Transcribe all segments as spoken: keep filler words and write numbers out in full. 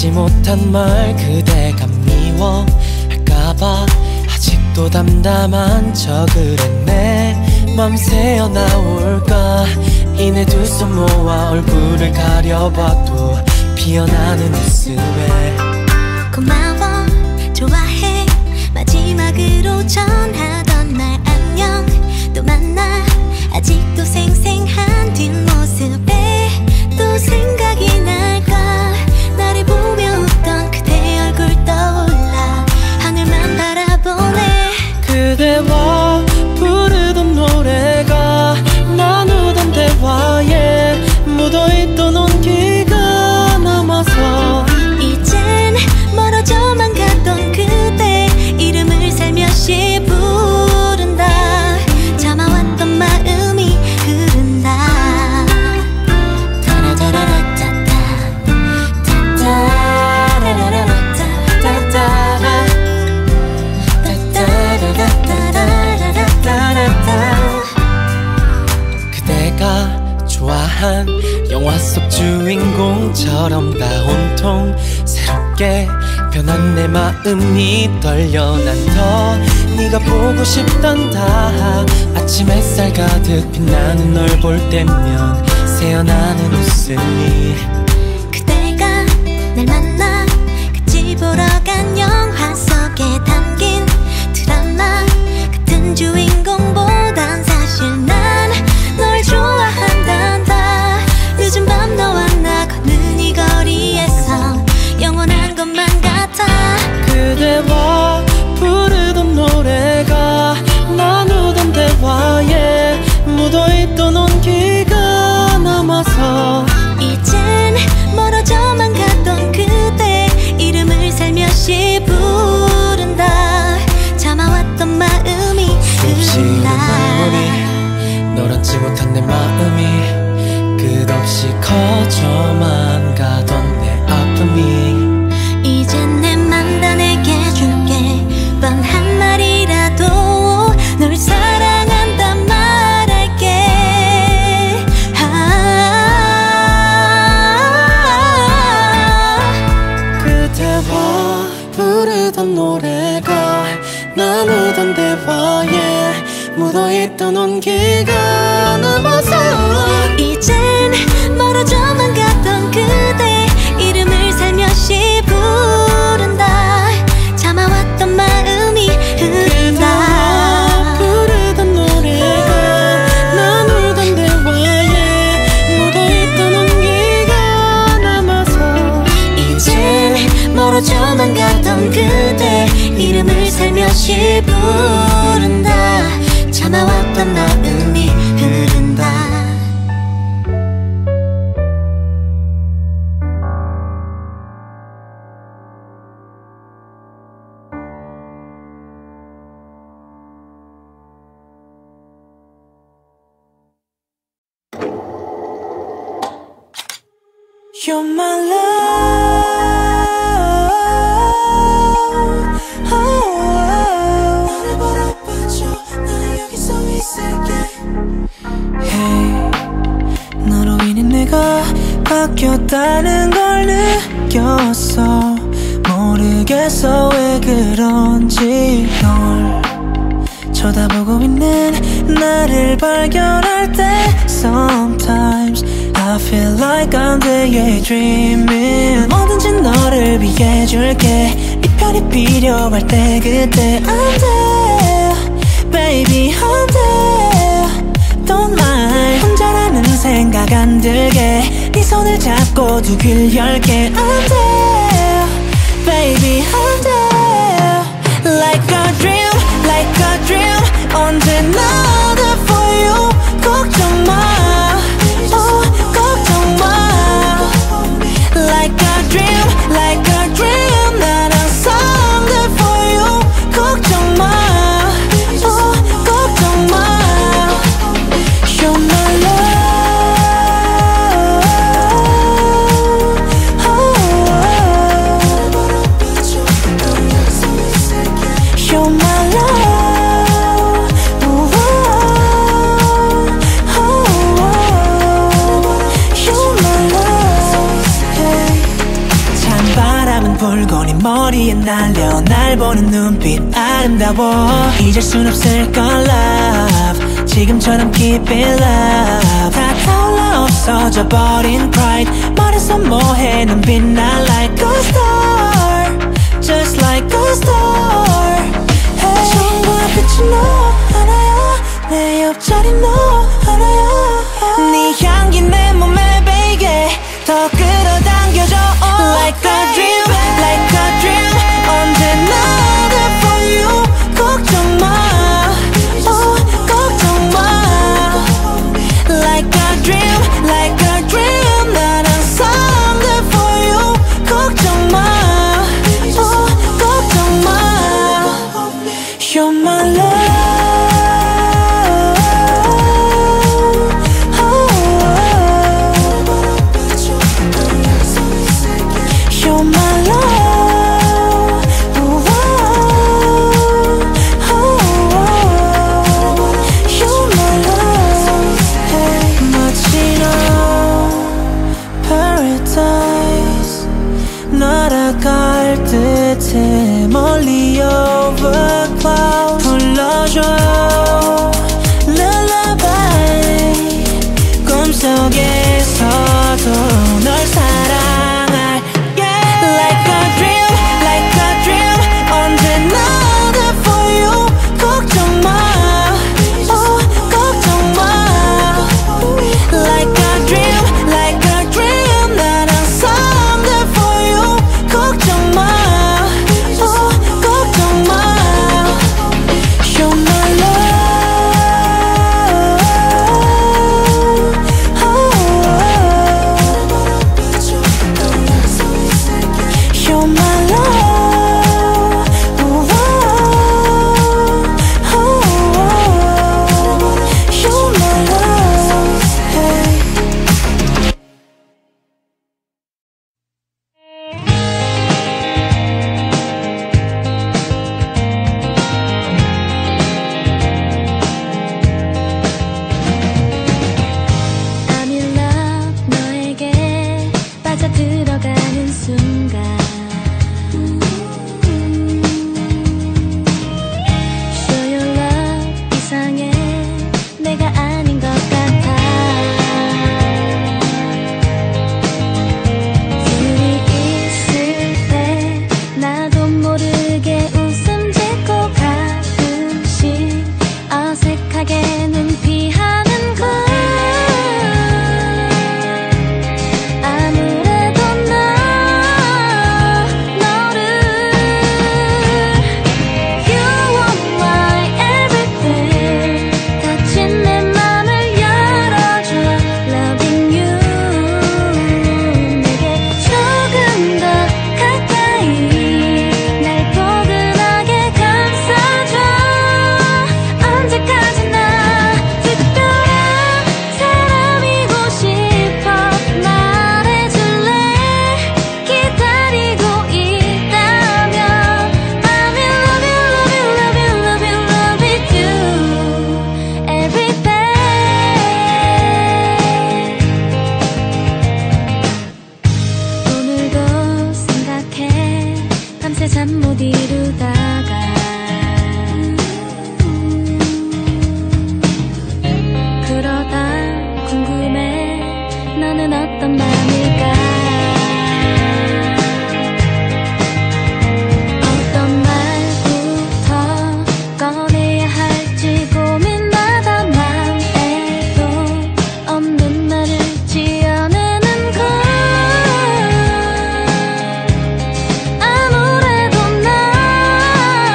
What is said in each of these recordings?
하지 못한 말 그대가 미워할까봐 아직도 담담한 척을 했네. 맘 새어 나올까 이내 두 손 모아 얼굴을 가려봐도 피어나는 웃음에 고마워 좋아해 마지막으로 전하던 날 안녕 또 만나 아직도 생생한 뒷모습에 또 생각이 날까 나를 보며 웃던 그대 얼굴 떠올라 하늘만 바라보네. 그대와 부르던 노래가 나누던 대화에 묻어있던 온기가 남아서 이젠 멀어져만 갔던 그대 이름을 살며시 부른다. 참아왔던 마음이 흐른다. 타라라라라따따 그대가 좋아한 영화 속 주인공처럼 다 온통 새롭게 변한 내 마음이 떨려 난 더 네가 보고 싶단다. 아침 햇살 가득 빛나는 널 볼 때면 새어나는 웃음이 그대가 날 만나 같이 보러 간 영화 속에 담긴 드라마 같은 주인공보단 사실 난 널 좋아한단다. 늦은 밤 너와 나 걷는 이 거리에서 영원한 것만 같아. 그대와 부르던 노래가 나누던 대화에 묻어있던 온기가 남아서 이젠 멀어져만 갔던 그대 이름을 살며시 부른다. 참아왔던 마음이 흐른다. 널 잊지 못한 내 마음이 끝없이 커져만 가던 내 아픔이 이젠 내 맘 다 내게 줄게. 뻔한 말이라도 널 사랑한다 말할게. 아 그대와 부르던 노래가 나누던 대화에 묻어있던 온기가 남아서 이젠 멀어져만 갔던 그대 이름을 살며시 부른다. 참아왔던 마음이 흐른다. 부르던 노래가 나누던 대화에 묻어있던 온기가 남아서 이젠 멀어져만 갔던 그대 이름을 살며시 부른다. 참아왔던 마음이 흐른다. You're my love. Oh, 나를 바라봐줘. 나 여기서 있을게. Hey, 너로 인해 내가 바뀌었다는 걸 느꼈어. 모르겠어 왜 그런지 널 쳐다보고 있는 나를 발견할 때 Sometimes I feel like I'm daydreaming. 뭐든지 너를 위해 줄게. 네 편이 필요할 때 그때 I'm there Baby I'm there Don't mind 혼자라는 생각 안 들게 네 손을 잡고 두 귀를 열게 I'm there Baby I'm there Like a dream Like a dream 언제나 there for you 걱정 마 Like a dream, like a dream 난 항상 there for you 걱정 마, oh, 걱정 마 You're my love oh, You're my love oh, oh, You're my love 찬바람 네 머리에 날려 날 보는 눈빛 아름다워. 잊을 순 없을 걸 love. 지금처럼 keep it love. 다 타올라 없어져 버린 pride. 머리서 뭐해 넌 빛나 like a star. Just like a star. Hey. 처음과 끝이 너 하나야. 내 옆자리 너 하나야. 네 향기 내 몸에 배이게 더 끌어당겨줘. oh. Like a dream, like a dream. 언제나 there for you. 걱정 마, oh, 걱정 마. Like a dream, like a dream. 난 항상 there for you. 걱정 마, oh, 걱정 마. You're my love. 날아갈 듯해 멀리 over clouds. 불러줘 lullaby. 꿈속에서도 널 사랑할 yeah. Like a dream, like a dream. 언제나 there for you. 걱정 마, oh, 걱정 마. Like a dream, like a dream. 난 항상 there for you. 걱정 마, oh, 걱정 마. You're my love, oh, you're my love, oh, oh, you're my love, hey. I'm in love 너에게 빠져들어가는 순간 Show your love 이상해 내가 아닌 것 같아 둘이 있을 때 나도 모르게 웃음 짓고 가끔씩 어색하게 눈 피하는 걸 아무래도 나 너를 You are my everything 닫힌 내 맘을 열어줘 Loving you 내게 조금 더 가까이 날 포근하게 감싸줘 언제까지나 특별한 사람이고 싶어 말해줄래 기다리고 있다면 I'm in love you, love you, love you, love you, love with you every day 오늘도 생각해 밤새 잠 못 이루다가 그러다 궁금해 너는 어떤 마음일까 어떤 말부터 꺼내야 할지 고민하다 맘에도 없는 말을 지어내는 걸 아무래도 나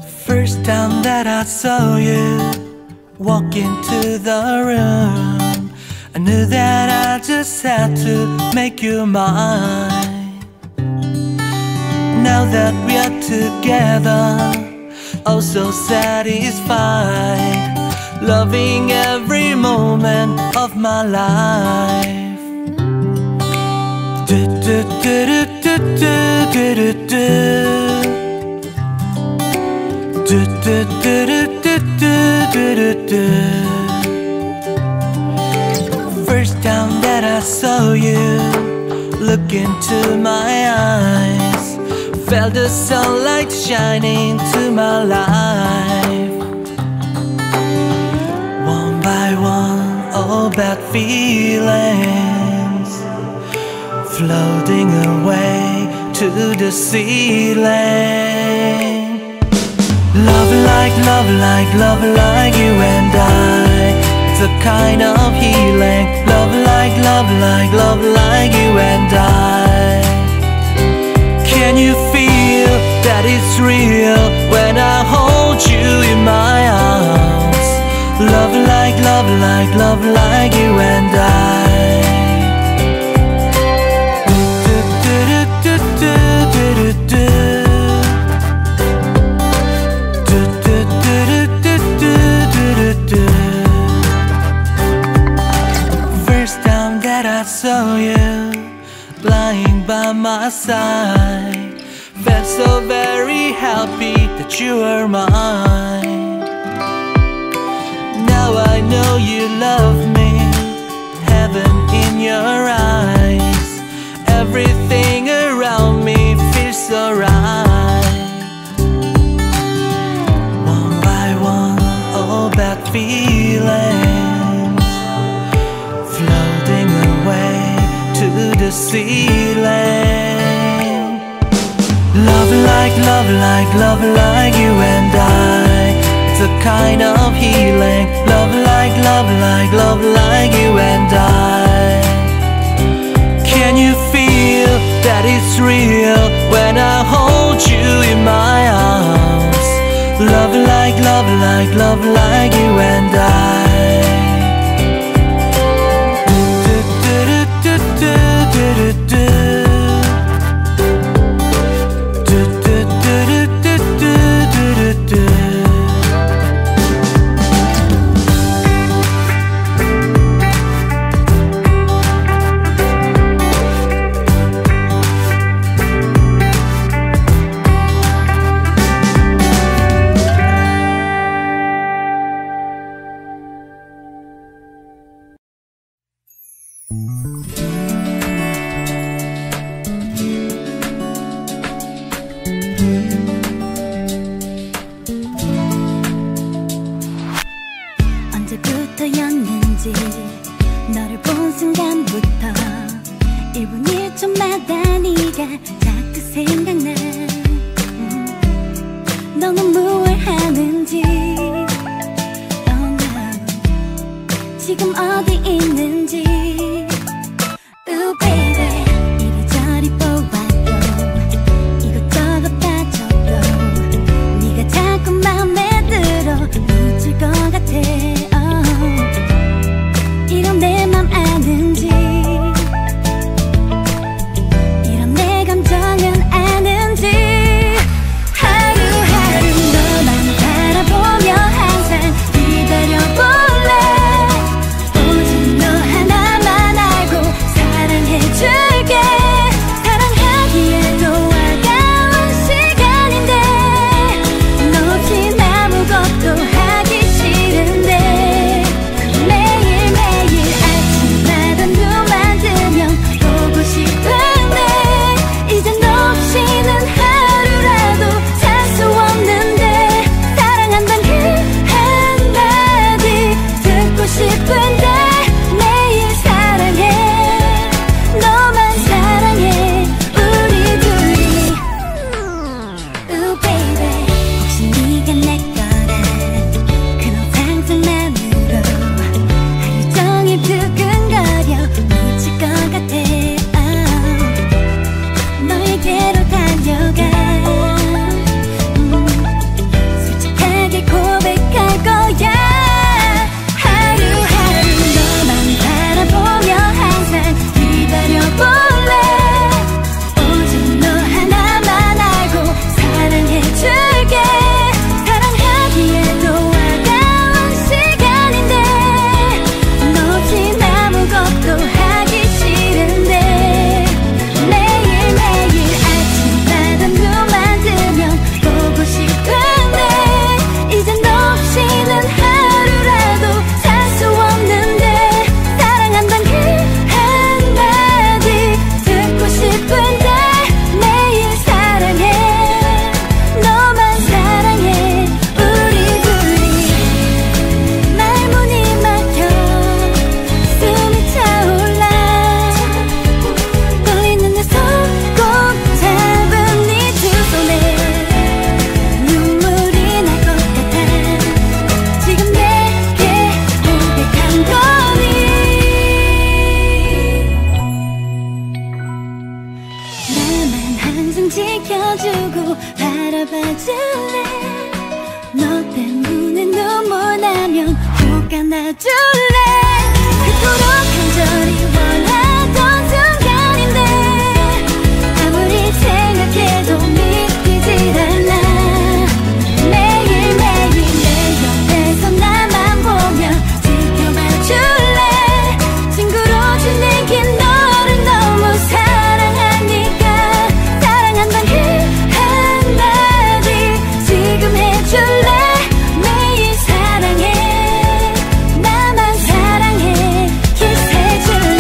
First time that I saw you walk into the room, I knew that I just had to make you mine. Now that we are together, oh so satisfied, loving every moment of my life. Do do do do do do do do. Do do do do do do do do. First time that I saw you look into my eyes, felt the sunlight shining to my life. One by one, all bad feelings floating away to the ceiling. Love like, love like, love like you and I, it's a kind of healing. Love like, love like, love like you and I. Can you feel that it's real when I hold you in my arms? Love like, love like, love like you and I. Do, do, do, do, do, do, do. First time that I saw you lying by my side, felt so very happy that you were mine. Now I know you love me, heaven in your eyes. Everything around me feels so right. One by one, all bad feelings floating away to the ceiling. Love like, love like, love like you and I, it's a kind of healing. Love like, love like, love like you and I. Can you feel that it's real when I hold you in my arms? Love like, love like, love like you and I. Do, do, do, do, do, do, do. Do, do, do, do, do, do, do, do. 언제부터였는지 너를 본 순간부터 일 분 일 초마다 네가 자꾸 생각나. 음, 너는 뭘 하는지, oh no, 지금 어디 있는지. Ooh baby, 이리저리 보아도 이것저것 따져도 네가 자꾸 맘에 들어 미칠 것 같아. 이런 내 맘 아는지, 이런 내 감정은 아는지. 하루하루 너만 바라보며 항상 기다려볼래. 오직 너 하나만 안아줄래 그토록 간절히 원하던 순간인데 아무리 생각해도 믿기질 않아 매일매일 내 옆에서 나만 보며 지켜봐줄래 친구로 지내긴 너를 너무 사랑하니까 사랑한단 그 한마디 지금 해줄래 매일 사랑해 나만 사랑해 키스해줄래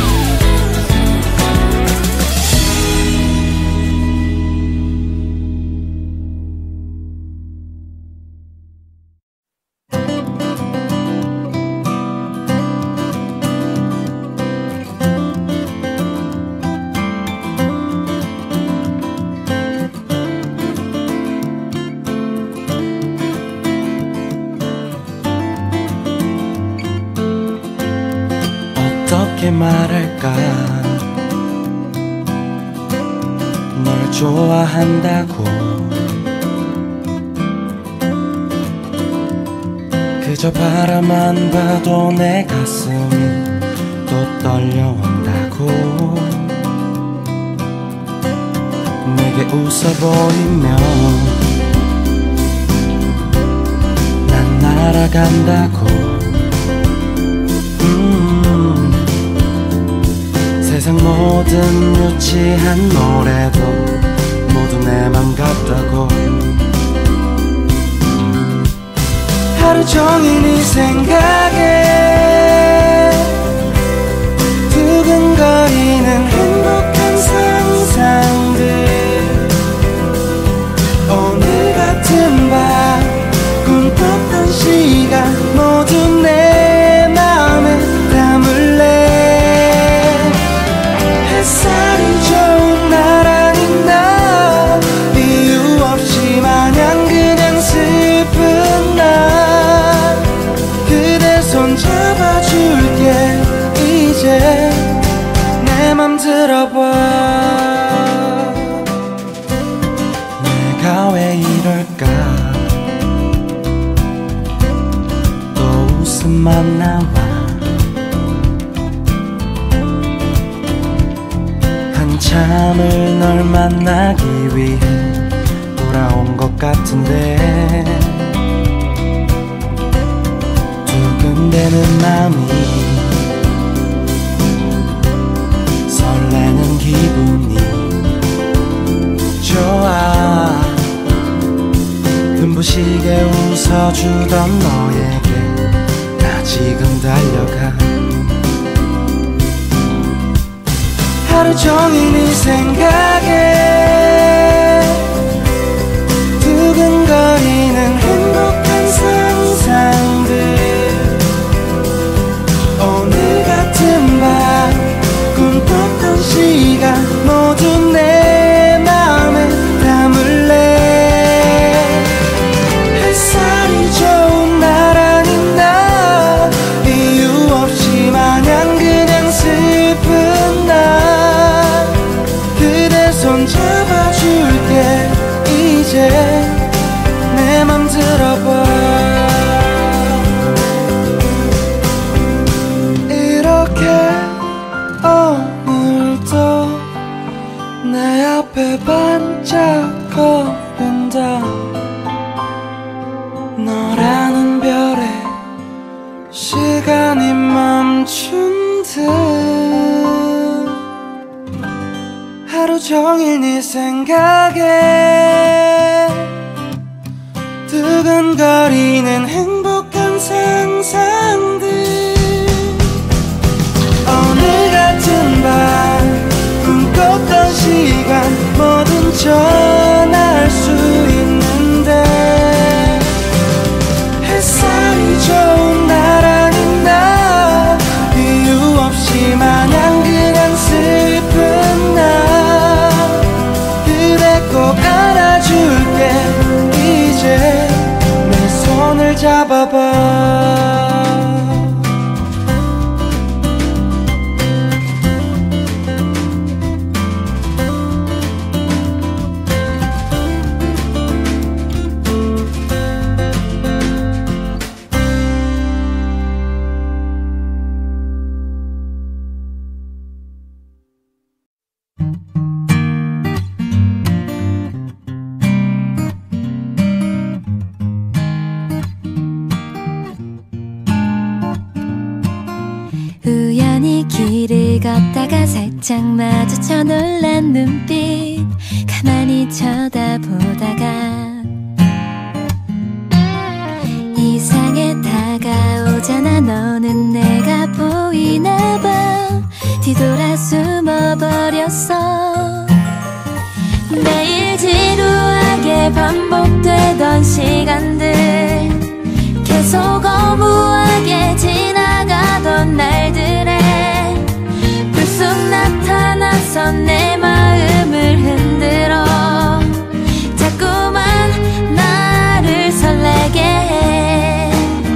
어떻게 말할까 널 좋아한다고 그저 바라만 봐도 내 가슴이 또 떨려온다고 내게 웃어 보이면 난 날아간다고 음, 세상 모든 유치한 노래도 모두 내 맘 같다고 하루 종일 네 생각에 두근거리는 행복한 상상들 오늘 같은 밤 꿈꿨던 시간 모두 내 맘에 담을래 햇살이 좋은 날 아닌 날 이유 없이 마냥 그냥 슬픈 날 그대 손 잡아줄게 이제 내 맘 들어봐 내가 왜 이럴까 또 웃음만 나와 한참을 널 만나기 위해 돌아온 것 같은데 두근대는 맘이 설레는 기분이 좋아 눈부시게 웃어주던 너에게 나 지금 달려가 하루 종일 네 생각에 두근거리는 행복한 상상들 오늘 같은 밤 꿈꿨던 시간 모두 내 맘에 담을래 햇살이 좋은 날 아닌 날 이유 없이 마냥 그냥 슬픈 날 그대 손 잡아줄게 이제 내 맘 들어봐 이렇게 오늘도 내 앞에 반짝거린다 너라는 별에 시간이 멈춘 듯 하루 종일 네 생각에 두근거리는 행복한 상상들 오늘 같은 밤 꿈꿨던 시간 뭐든 전할 수 있는데 햇살이 좋은 날 아닌 날 이유 없이 마냥 그냥 슬픈 날 그래 꼭 안아줄게 이제 내 손을 잡아봐 같이 걷다가 살짝 마주쳐 놀란 눈빛 가만히 쳐다보다가 이상해 다가오잖아. 너는 내가 보이나봐. 뒤돌아 숨어버렸어. 매일 지루하게 반복되던 시간들 계속 허무하게 지나가던 날들에 불쑥 나타나선 내 마음을 흔들어 자꾸만 나를 설레게 해.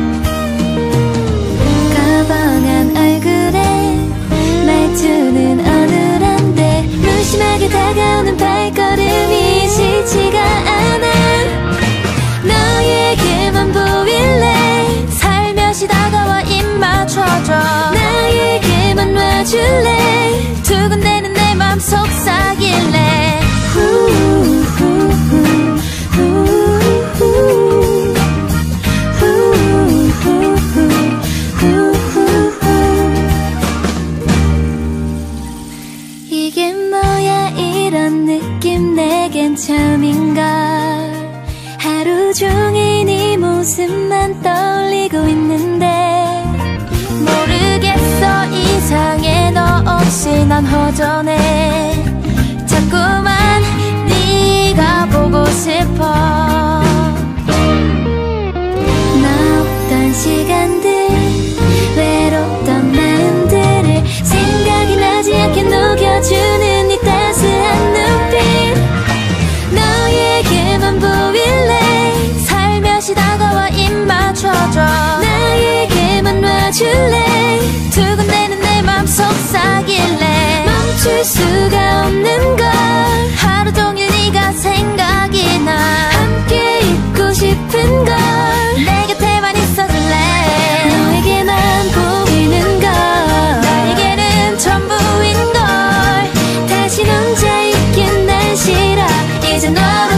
꺼벙한 얼굴에 말투는 어눌한데 무심하게 다가오는 발걸음이 싫지가 않아. 너에게만 보일래. 살며시 다가와 입 맞춰줘. 나에게만 와줄래. 두근대는 내 맘 속삭일래. 이게 뭐야 이런 느낌 내겐 처음인걸. 하루 종일 네 모습만 떠올리고 있는데 모르겠어 이상해. 너 없이 난 허전해. 자꾸만 네가 보고 싶어. 너 없던 시간들 외롭던 마음들을 생각이 나지 않게 녹여주는 네 따스한 눈빛. 너에게만 보일래. 살며시 다가와 입 맞춰줘. 나에게만 와줄래. 두근대는 내 맘 속삭일래. 멈출 수가 없는 걸. 하루 종일 네가 생각이 나. 함께 있고 싶은 걸. 내 곁에만 있어줄래. 너에게만 보이는 걸. 나에게는 전부인 걸. 다시 혼자 있긴 난 싫어. 이제 너